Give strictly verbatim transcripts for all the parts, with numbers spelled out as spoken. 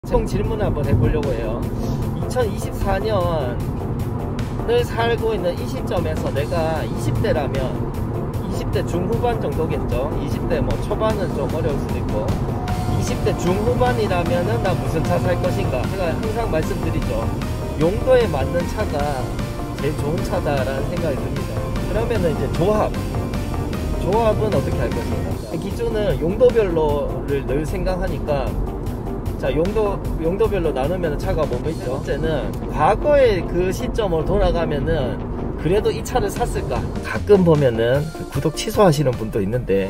총 질문 한번 해보려고 해요. 이천이십사 년을 살고 있는 이 시점에서 내가 이십 대라면 이십 대 중후반 정도겠죠. 이십 대 뭐 초반은 좀 어려울 수도 있고 이십 대 중후반이라면은 나 무슨 차 살 것인가. 제가 항상 말씀드리죠. 용도에 맞는 차가 제일 좋은 차다라는 생각이 듭니다. 그러면은 이제 조합 조합은 어떻게 할 것인가. 기준은 용도별로를 늘 생각하니까, 자, 용도, 용도별로 나누면 차가 뭐뭐 있죠? 첫 번째는, 과거의 그 시점으로 돌아가면은, 그래도 이 차를 샀을까? 가끔 보면은, 구독 취소하시는 분도 있는데,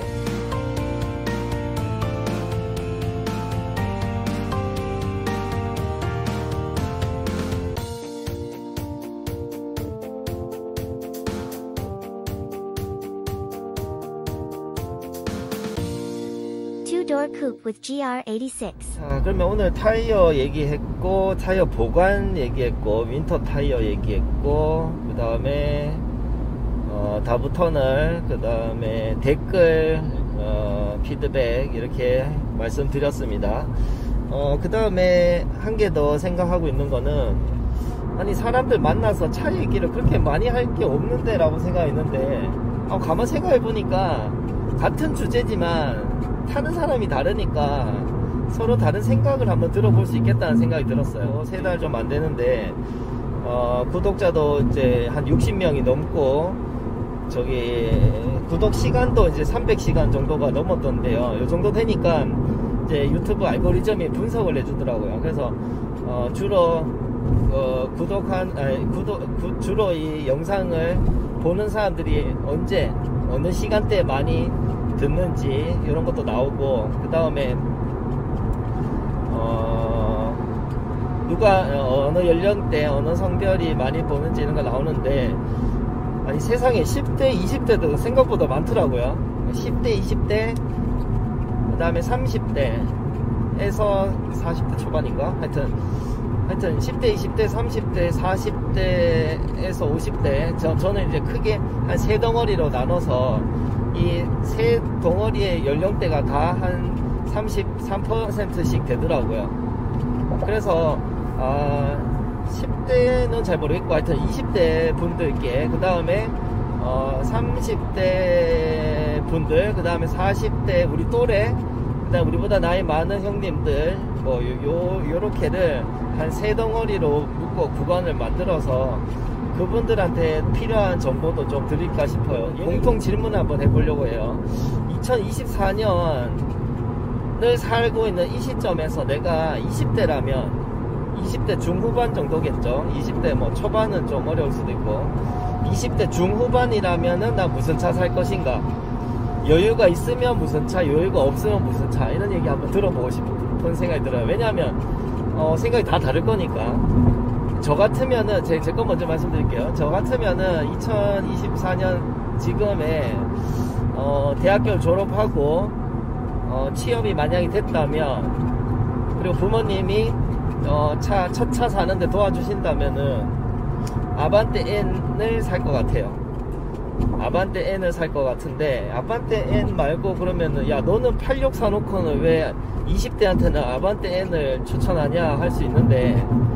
Two-door coupe with G R eighty-six. 자, 그러면 오늘 타이어 얘기했고, 타이어 보관 얘기했고, 윈터 타이어 얘기했고, 그 다음에 어, 다부 터널, 그 다음에 댓글, 어, 피드백 이렇게 말씀드렸습니다. 어, 그 다음에 한 개 더 생각하고 있는 거는, 아니 사람들 만나서 차 얘기를 그렇게 많이 할 게 없는데 라고 생각했는데, 어, 가만 생각해보니까 같은 주제지만 타는 사람이 다르니까 서로 다른 생각을 한번 들어볼 수 있겠다는 생각이 들었어요. 세 달 좀 안 되는데 어, 구독자도 이제 한 육십 명이 넘고, 저기 구독 시간도 이제 삼백 시간 정도가 넘었던데요. 이 정도 되니까 이제 유튜브 알고리즘이 분석을 해주더라고요. 그래서 어, 주로 어, 구독한 아니, 구독 구, 주로 이 영상을 보는 사람들이 언제 어느 시간대에 많이 듣는지 이런 것도 나오고, 그 다음에 어 누가 어느 연령대 어느 성별이 많이 보는지 이런 거 나오는데, 아니 세상에 십 대 이십 대도 생각보다 많더라고요. 십 대 이십 대 그 다음에 삼십 대에서 사십 대 초반인가, 하여튼 하여튼 십 대 이십 대 삼십 대 사십 대에서 오십 대, 저, 저는 이제 크게 한 세 덩어리로 나눠서 이 세 덩어리의 연령대가 다 한 삼십삼 퍼센트씩 되더라고요. 그래서 아, 십 대는 잘 모르겠고, 하여튼 이십 대 분들께, 그 다음에 어, 삼십 대 분들, 그 다음에 사십 대 우리 또래, 그 다음 우리보다 나이 많은 형님들, 뭐 요, 요렇게를 한 세 덩어리로 묶어 구간을 만들어서 그분들한테 필요한 정보도 좀 드릴까 싶어요. 공통 질문 한번 해보려고 해요. 이천이십사 년을 살고 있는 이 시점에서 내가 이십 대라면 이십 대 중후반 정도겠죠. 이십 대 뭐 초반은 좀 어려울 수도 있고, 이십 대 중후반이라면은 나 무슨 차 살 것인가. 여유가 있으면 무슨 차, 여유가 없으면 무슨 차, 이런 얘기 한번 들어보고 싶은 생각이 들어요. 왜냐하면 어, 생각이 다 다를 거니까. 저 같으면은, 제, 제 거 먼저 말씀드릴게요. 저 같으면은 이천이십사 년 지금에 어, 대학교를 졸업하고 어, 취업이 만약에 됐다면, 그리고 부모님이 어, 차, 첫 차 사는데 도와주신다면은 아반떼 N을 살 것 같아요. 아반떼 N을 살 것 같은데, 아반떼 N 말고 그러면은, 야 너는 팔십육 사놓고는 왜 이십 대한테는 아반떼 N을 추천하냐 할 수 있는데,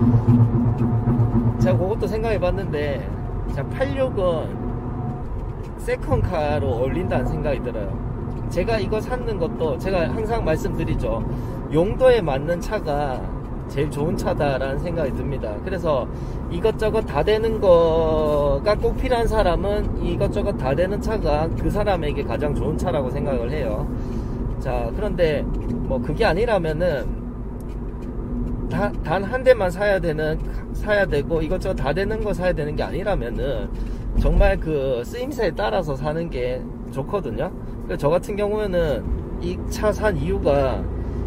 제가 그것도 생각해 봤는데, 자, 팔십육은 세컨카로 어울린다는 생각이 들어요. 제가 이거 샀는 것도 제가 항상 말씀드리죠. 용도에 맞는 차가 제일 좋은 차다라는 생각이 듭니다. 그래서 이것저것 다 되는 거가 꼭 필요한 사람은 이것저것 다 되는 차가 그 사람에게 가장 좋은 차라고 생각을 해요. 자, 그런데 뭐 그게 아니라면은 단 한 대만 사야 되는 사야 되고 이것저것 다 되는 거 사야 되는 게 아니라면은 정말 그 쓰임새에 따라서 사는 게 좋거든요. 그래서 저 같은 경우에는 이 차 산 이유가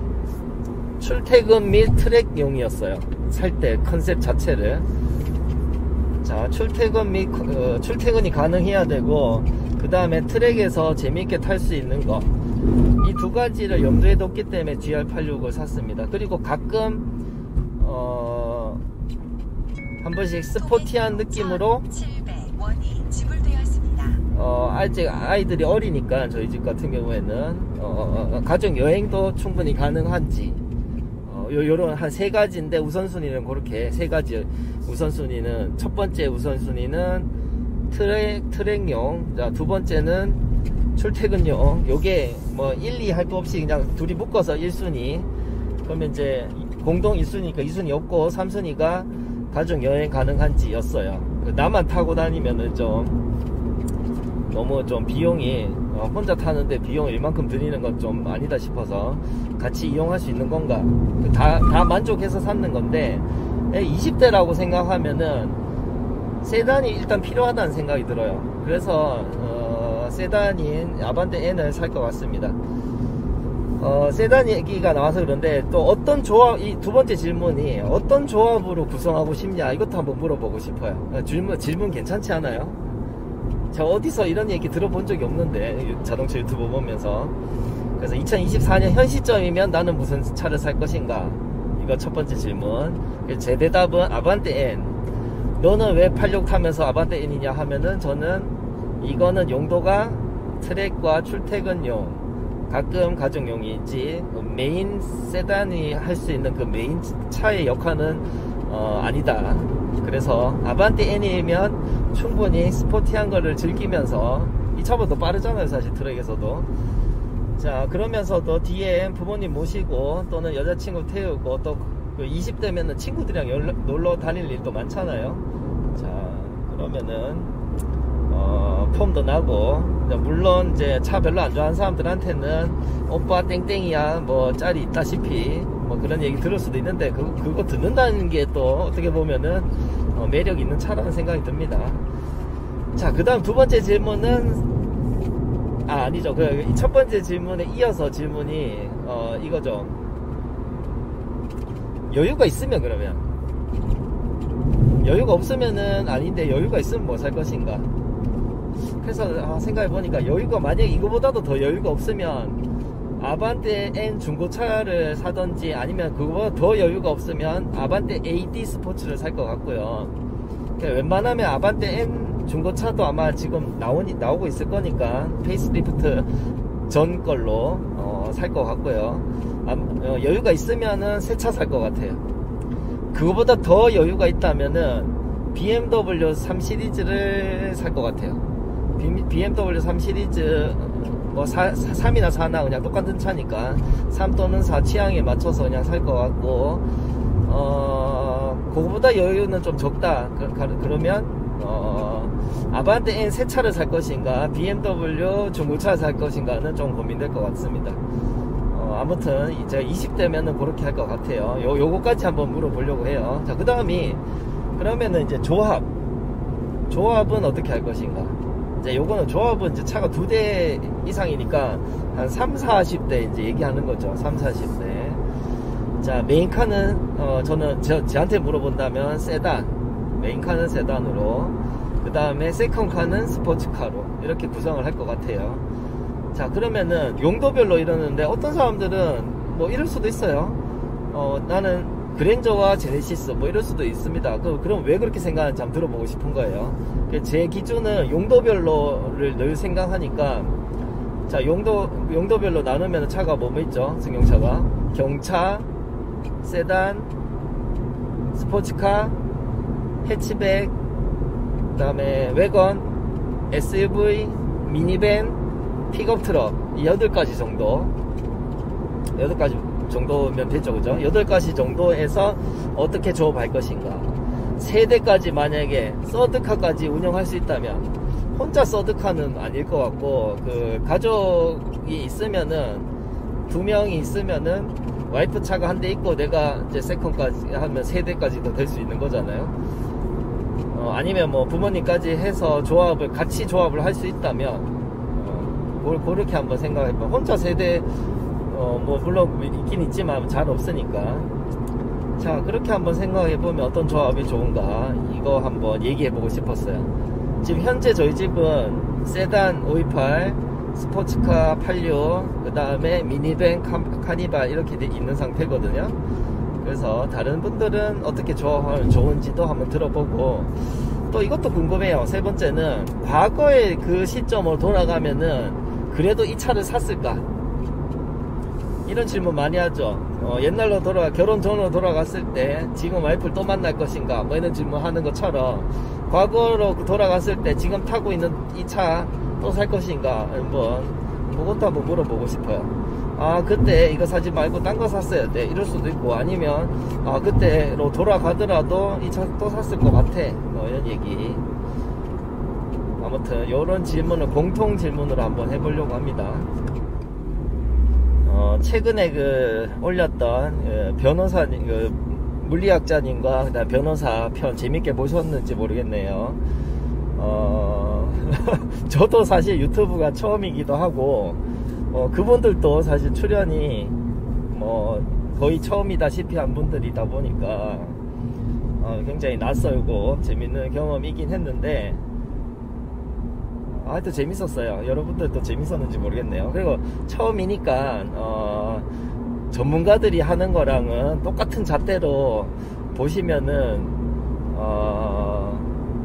출퇴근 및 트랙용이었어요. 살 때 컨셉 자체를. 자, 출퇴근 및 어, 출퇴근이 가능해야 되고, 그 다음에 트랙에서 재미있게 탈 수 있는 거, 이 두 가지를 염두에 뒀기 때문에 지알 팔십육을 샀습니다. 그리고 가끔 어, 한 번씩 스포티한 느낌으로, 어, 아직 아이들이 어리니까 저희 집 같은 경우에는 어, 어, 가족 여행도 충분히 가능한지, 어, 요, 요런 한 세 가지인데 우선순위는 그렇게 세 가지. 우선순위는 첫 번째 우선순위는 트랙, 트랙용, 자, 두 번째는 출퇴근용. 요게 뭐 일, 이 할 거 없이 그냥 둘이 묶어서 일 순위. 그러면 이제 공동 일 순위니까 이 순위 없고 삼 순위가 가족 여행 가능한지 였어요. 나만 타고 다니면은 좀 너무 좀 비용이 어, 혼자 타는데 비용을 이만큼 들이는 건 좀 아니다 싶어서 같이 이용할 수 있는 건가, 다, 다 만족해서 샀는 건데 이십 대라고 생각하면은 세단이 일단 필요하다는 생각이 들어요. 그래서 어, 세단인 아반떼 N을 살 것 같습니다. 어, 세단 얘기가 나와서 그런데 또 어떤 조합, 이 두 번째 질문이 어떤 조합으로 구성하고 싶냐, 이것도 한번 물어보고 싶어요. 어, 질문, 질문 괜찮지 않아요? 제가 어디서 이런 얘기 들어본 적이 없는데, 자동차 유튜브 보면서. 그래서 이천이십사 년 현 시점이면 나는 무슨 차를 살 것인가, 이거 첫 번째 질문. 제 대답은 아반떼 N. 너는 왜 팔십육 타면서 아반떼 N이냐 하면은, 저는 이거는 용도가 트랙과 출퇴근용, 가끔 가정용이지 메인 세단이 할 수 있는 그 메인 차의 역할은 어, 아니다. 그래서 아반떼 N이면 충분히 스포티한 거를 즐기면서, 이 차보다 빠르잖아요 사실 트랙에서도. 자, 그러면서도 뒤에 부모님 모시고 또는 여자친구 태우고 또 이십 대면은 친구들이랑 열러, 놀러 다닐 일도 많잖아요. 자, 그러면은 어, 폼도 나고, 물론 이제 차 별로 안 좋아하는 사람들한테는 오빠 땡땡이야 뭐 짤이 있다시피 뭐 그런 얘기 들을 수도 있는데, 그, 그거 듣는다는 게 또 어떻게 보면은 어, 매력 있는 차라는 생각이 듭니다. 자, 그 다음 두 번째 질문은, 아 아니죠, 그 첫 번째 질문에 이어서 질문이 어, 이거죠. 여유가 있으면, 그러면 여유가 없으면은 아닌데 여유가 있으면 뭐 살 것인가. 그래서 아, 생각해보니까 여유가 만약에 이거보다도 더 여유가 없으면 아반떼 N 중고차를 사던지, 아니면 그거보다 더 여유가 없으면 아반떼 에이디 스포츠를 살 것 같고요. 웬만하면 아반떼 N 중고차도 아마 지금 나오니, 나오고 있을 거니까 페이스리프트 전 걸로 어, 살 것 같고요. 아, 어, 여유가 있으면은 새 차 살 것 같아요. 그거보다 더 여유가 있다면은 비엠더블유 삼 시리즈를 살 것 같아요. 비엠더블유 삼 시리즈 뭐 사, 삼이나 사나 그냥 똑같은 차니까 삼 또는 사 취향에 맞춰서 그냥 살 것 같고, 어 그거보다 여유는 좀 적다. 그, 그러면 어 아반떼 N 새 차를 살 것인가, 비엠더블유 중고차를 살 것인가는 좀 고민될 것 같습니다. 어 아무튼 제가 이십 대면은 그렇게 할 것 같아요. 요, 요거까지 한번 물어보려고 해요. 자, 그 다음이 그러면은 이제 조합 조합은 어떻게 할 것인가. 이제 요거는 조합은 이제 차가 두 대 이상이니까 한 삼, 사십 대 이제 얘기하는 거죠. 삼, 사십 대. 자, 메인카는 어 저는 저, 저한테 물어본다면 세단, 메인카는 세단으로, 그 다음에 세컨카는 스포츠카로 이렇게 구성을 할 것 같아요. 자, 그러면은 용도별로 이러는데 어떤 사람들은 뭐 이럴 수도 있어요. 어 나는 그랜저와 제네시스 뭐 이럴 수도 있습니다. 그, 그럼 왜 그렇게 생각하는지 한번 들어보고 싶은 거예요. 제 기준은 용도별로를 늘 생각하니까, 자, 용도, 용도별로 나누면 차가 뭐뭐 있죠? 승용차가 경차, 세단, 스포츠카, 해치백, 그 다음에 외건, 에스유브이, 미니밴, 픽업트럭, 이 여덟 가지 정도, 여덟 가지 정도면 되죠, 그죠? 여덟 가지 정도에서 어떻게 조합할 것인가. 세대까지 만약에 서드카까지 운영할 수 있다면, 혼자 서드카는 아닐 것 같고, 그 가족이 있으면은, 두 명이 있으면은 와이프 차가 한 대 있고 내가 이제 세컨까지 하면 세 대까지도 될 수 있는 거잖아요. 어, 아니면 뭐 부모님까지 해서 조합을 같이 조합을 할 수 있다면, 어, 그렇게 한번 생각해봐. 혼자 세대 어, 뭐, 물론 있긴 있지만 잘 없으니까. 자, 그렇게 한번 생각해보면 어떤 조합이 좋은가, 이거 한번 얘기해보고 싶었어요. 지금 현재 저희 집은 세단 오이팔, 스포츠카 팔십육, 그 다음에 미니밴 카니발 이렇게 있는 상태거든요. 그래서 다른 분들은 어떻게 조합하면 좋은지도 한번 들어보고, 또 이것도 궁금해요. 세 번째는, 과거의 그 시점으로 돌아가면은 그래도 이 차를 샀을까? 이런 질문 많이 하죠. 어, 옛날로 돌아가 결혼 전으로 돌아갔을 때 지금 와이프를 또 만날 것인가 뭐 이런 질문하는 것처럼 과거로 돌아갔을 때 지금 타고 있는 이 차 또 살 것인가 한번 그것도 한번 물어보고 싶어요. 아 그때 이거 사지 말고 딴 거 샀어야 돼 이럴 수도 있고, 아니면 아 그때로 돌아가더라도 이 차 또 샀을 것 같아 뭐 이런 얘기. 아무튼 이런 질문을 공통 질문으로 한번 해보려고 합니다. 어, 최근에 그 올렸던 그 변호사님, 그 물리학자님과 그다음 변호사 편 재밌게 보셨는지 모르겠네요. 어, 저도 사실 유튜브가 처음이기도 하고, 어, 그분들도 사실 출연이 뭐 거의 처음이다시피 한 분들이다 보니까 어, 굉장히 낯설고 재밌는 경험이긴 했는데, 아, 하여튼 재밌었어요. 여러분들도 재밌었는지 모르겠네요. 그리고 처음이니까 어, 전문가들이 하는 거랑은 똑같은 잣대로 보시면은 어,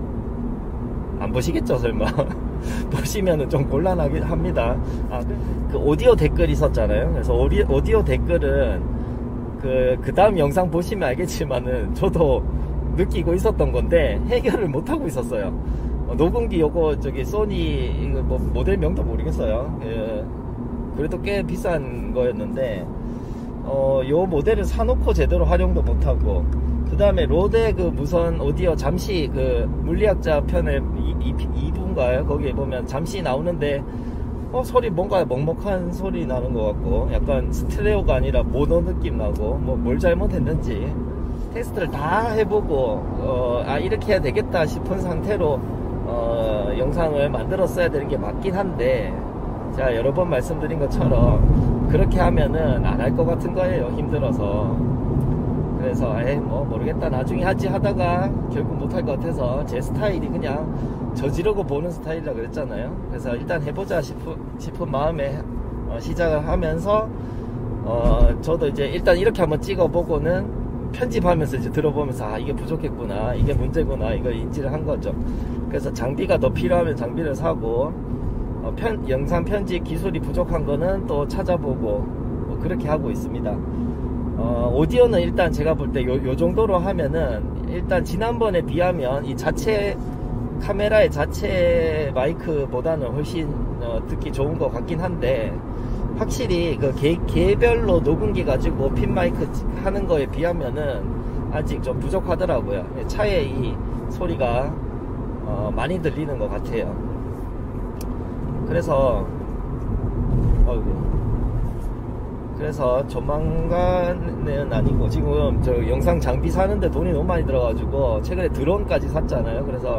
안 보시겠죠 설마. 보시면은 좀 곤란하긴 합니다. 아, 그, 그 오디오 댓글 있었잖아요. 그래서 오디, 오디오 댓글은 그, 그 다음 영상 보시면 알겠지만은 저도 느끼고 있었던 건데 해결을 못하고 있었어요. 어, 녹음기 요거 저기 소니 이거 뭐 모델명도 모르겠어요. 예, 그래도 꽤 비싼 거였는데 어, 요 모델을 사놓고 제대로 활용도 못하고, 그 다음에 로데 그 무선 오디오 잠시 그 물리학자 편에 이 부인가요? 거기에 보면 잠시 나오는데 어 소리 뭔가 먹먹한 소리 나는 것 같고, 약간 스테레오가 아니라 모노 느낌 나고, 뭐 뭘 잘못했는지 테스트를 다 해보고 어, 아 이렇게 해야 되겠다 싶은 상태로 어, 영상을 만들었어야 되는 게 맞긴 한데, 제가 여러 번 말씀드린 것처럼 그렇게 하면은 안 할 것 같은 거예요. 힘들어서. 그래서 에이 뭐 모르겠다 나중에 하지 하다가 결국 못할 것 같아서 제 스타일이 그냥 저지르고 보는 스타일이라 그랬잖아요. 그래서 일단 해보자 싶은, 싶은 마음에 어, 시작을 하면서 어, 저도 이제 일단 이렇게 한번 찍어보고는 편집하면서 이제 들어보면서 아 이게 부족했구나, 이게 문제구나, 이걸 인지를 한 거죠. 그래서 장비가 더 필요하면 장비를 사고, 어, 편, 영상 편집 기술이 부족한 거는 또 찾아보고 뭐 그렇게 하고 있습니다. 어, 오디오는 일단 제가 볼 때 요, 요 정도로 하면은 일단 지난번에 비하면 이 자체 카메라의 자체 마이크보다는 훨씬 어, 듣기 좋은 것 같긴 한데, 확실히 그 개, 개별로 녹음기 가지고 핀 마이크 하는 거에 비하면은 아직 좀 부족하더라고요. 차에 이 소리가 어, 많이 들리는 것 같아요. 그래서 어이구 그래서 조만간은 아니고 지금 저 영상 장비 사는데 돈이 너무 많이 들어가지고 최근에 드론까지 샀잖아요. 그래서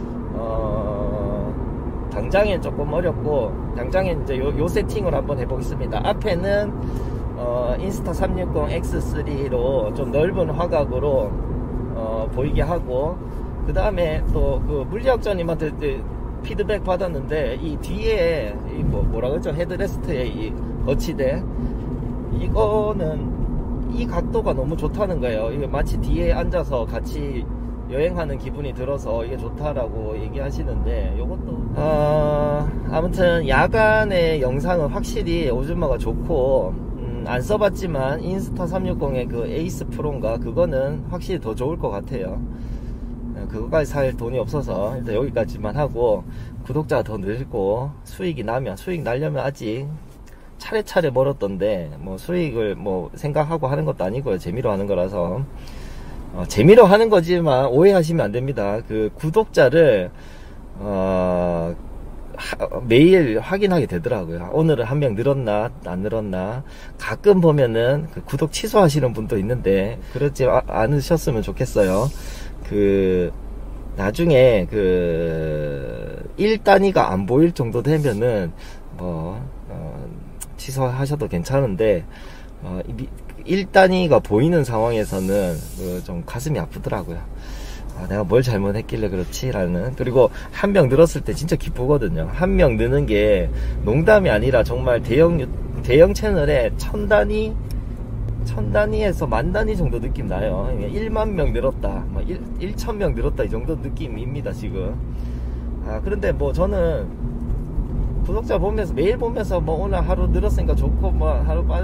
어 당장엔 조금 어렵고, 당장엔 이제 요, 요 세팅을 한번 해보겠습니다. 앞에는 어 인스타 삼백육십 엑스 쓰리로 좀 넓은 화각으로 어 보이게 하고, 그 다음에 또 그 물리학자님한테 피드백 받았는데 이 뒤에 이 뭐 뭐라 그러죠, 헤드레스트의 이 거치대, 이거는 이 각도가 너무 좋다는 거예요. 이게 마치 뒤에 앉아서 같이 여행하는 기분이 들어서 이게 좋다라고 얘기하시는데, 요것도 어, 아무튼 야간의 영상은 확실히 오즈마가 좋고, 음, 안 써봤지만 인스타 삼백육십의 그 에이스 프로인가 그거는 확실히 더 좋을 것 같아요. 그거까지 살 돈이 없어서 일단 여기까지만 하고, 구독자가 더 늘고 수익이 나면, 수익 나려면 아직 차례차례 멀었던데 뭐 수익을 뭐 생각하고 하는 것도 아니고요. 재미로 하는 거라서 어, 재미로 하는 거지만 오해하시면 안 됩니다. 그 구독자를 어, 하, 매일 확인하게 되더라고요. 오늘은 한 명 늘었나 안 늘었나. 가끔 보면은 그 구독 취소하시는 분도 있는데 그렇지 아, 않으셨으면 좋겠어요. 그 나중에 그 일 단위가 안 보일 정도 되면은 뭐 어, 취소하셔도 괜찮은데 어, 일 단위가 보이는 상황에서는 그 좀 가슴이 아프더라고요. 아, 내가 뭘 잘못했길래 그렇지 라는. 그리고 한 명 늘었을 때 진짜 기쁘거든요. 한 명 느는 게 농담이 아니라 정말 대형 대형 채널에 천 단위 천 단위에서 만 단위 정도 느낌 나요. 일만 명 늘었다, 일천 명 늘었다, 이 정도 느낌입니다 지금. 아, 그런데 뭐 저는 구독자 보면서 매일 보면서 뭐 오늘 하루 늘었으니까 좋고 뭐 하루 빠졌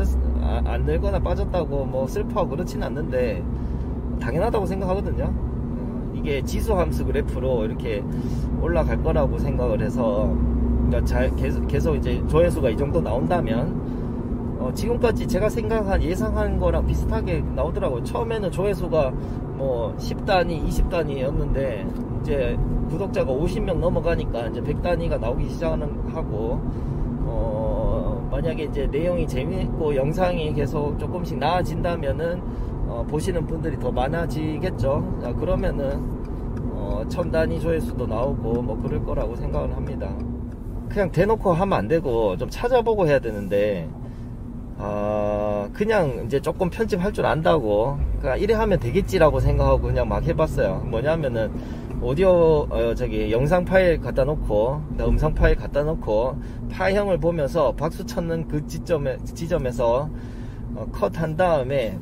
아, 안 늘거나 빠졌다고 뭐 슬퍼하고 그렇진 않는데 당연하다고 생각하거든요. 어, 이게 지수함수 그래프로 이렇게 올라갈 거라고 생각을 해서, 그러니까 잘 계속, 계속 이제 조회수가 이 정도 나온다면 어, 지금까지 제가 생각한 예상한 거랑 비슷하게 나오더라고요. 처음에는 조회수가 뭐 십 단위, 이십 단위였는데 이제 구독자가 오십 명 넘어가니까 이제 백 단위가 나오기 시작하고, 어, 만약에 이제 내용이 재미있고 영상이 계속 조금씩 나아진다면은 어, 보시는 분들이 더 많아지겠죠. 자, 그러면은 어, 천 단위 조회수도 나오고 뭐 그럴 거라고 생각을 합니다. 그냥 대놓고 하면 안 되고 좀 찾아보고 해야 되는데, 아, 그냥 이제 조금 편집할 줄 안다고, 그러니까 이래 하면 되겠지라고 생각하고 그냥 막 해봤어요. 뭐냐면은 오디오 어, 저기 영상 파일 갖다 놓고 음성 파일 갖다 놓고 파형을 보면서 박수 쳤는 그 지점에 지점에서 어, 컷한 다음에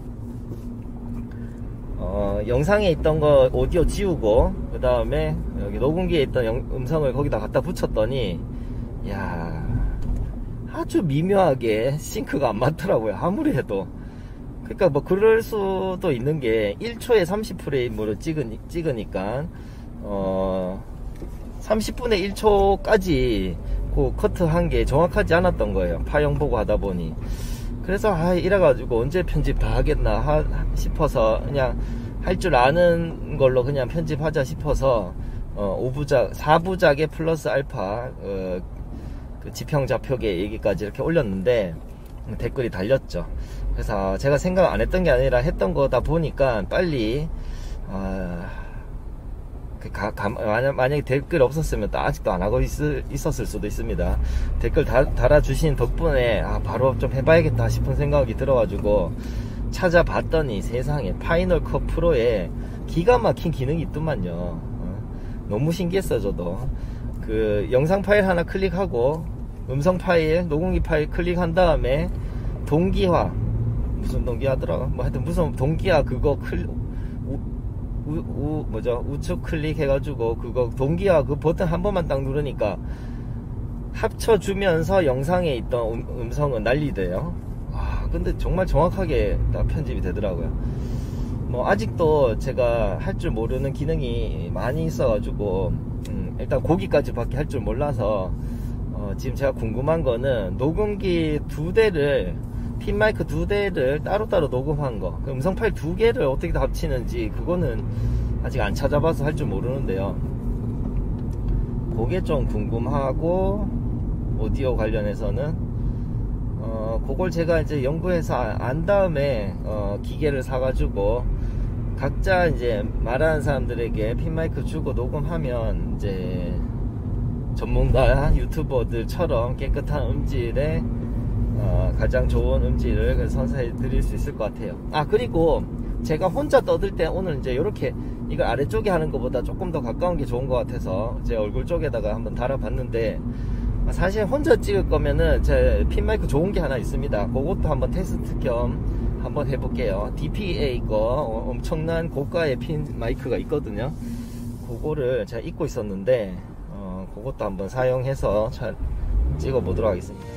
어, 영상에 있던 거 오디오 지우고 그 다음에 여기 녹음기에 있던 영, 음성을 거기다 갖다 붙였더니, 야, 아주 미묘하게 싱크가 안 맞더라고요. 아무리 해도. 그러니까 뭐 그럴 수도 있는 게 일 초에 삼십 프레임으로 찍으니, 찍으니까 어 삼십 분의 일 초까지 그 커트한 게 정확하지 않았던 거예요. 파형 보고 하다 보니. 그래서 아 이래가지고 언제 편집 다 하겠나 하, 싶어서 그냥 할 줄 아는 걸로 그냥 편집하자 싶어서 어 오 부작 사 부작에 플러스 알파 어, 그 지평 좌표계 얘기까지 이렇게 올렸는데 댓글이 달렸죠. 그래서 제가 생각 안 했던 게 아니라 했던 거다 보니까 빨리 어, 그 가, 가, 만약, 만약에 댓글 없었으면 또 아직도 안 하고 있을, 있었을 수도 있습니다. 댓글 다, 달아주신 덕분에 아 바로 좀 해봐야겠다 싶은 생각이 들어가지고 찾아봤더니 세상에 파이널 컷 프로에 기가 막힌 기능이 있더만요. 어, 너무 신기했어. 저도 그 영상 파일 하나 클릭하고 음성 파일, 녹음기 파일 클릭한 다음에 동기화, 무슨 동기화더라? 뭐 하여튼 무슨 동기화 그거 클 우, 우, 우 뭐죠? 우측 클릭해가지고 그거 동기화 그 버튼 한 번만 딱 누르니까 합쳐주면서 영상에 있던 음, 음성은 난리돼요. 와, 근데 정말 정확하게 다 편집이 되더라고요. 뭐 아직도 제가 할 줄 모르는 기능이 많이 있어가지고 음, 일단 거기까지 밖에 할 줄 몰라서 어, 지금 제가 궁금한 거는 녹음기 두 대를 핀 마이크 두 대를 따로따로 녹음한 거, 그 음성 파일 두 개를 어떻게 다 합치는지 그거는 아직 안 찾아봐서 할 줄 모르는데요. 그게 좀 궁금하고, 오디오 관련해서는 어 그걸 제가 이제 연구해서 안 다음에 어 기계를 사가지고 각자 이제 말하는 사람들에게 핀 마이크 주고 녹음하면 이제 전문가 유튜버들처럼 깨끗한 음질의 어, 가장 좋은 음질을 선사해 드릴 수 있을 것 같아요. 아, 그리고 제가 혼자 떠들 때 오늘 이제 이렇게 이걸 아래쪽에 하는 것보다 조금 더 가까운 게 좋은 것 같아서 제 얼굴 쪽에다가 한번 달아봤는데, 사실 혼자 찍을 거면은 제 핀 마이크 좋은 게 하나 있습니다. 그것도 한번 테스트 겸 한번 해볼게요. 디피에이 거 엄청난 고가의 핀 마이크가 있거든요. 그거를 제가 잊고 있었는데 어, 그것도 한번 사용해서 잘 찍어 보도록 하겠습니다.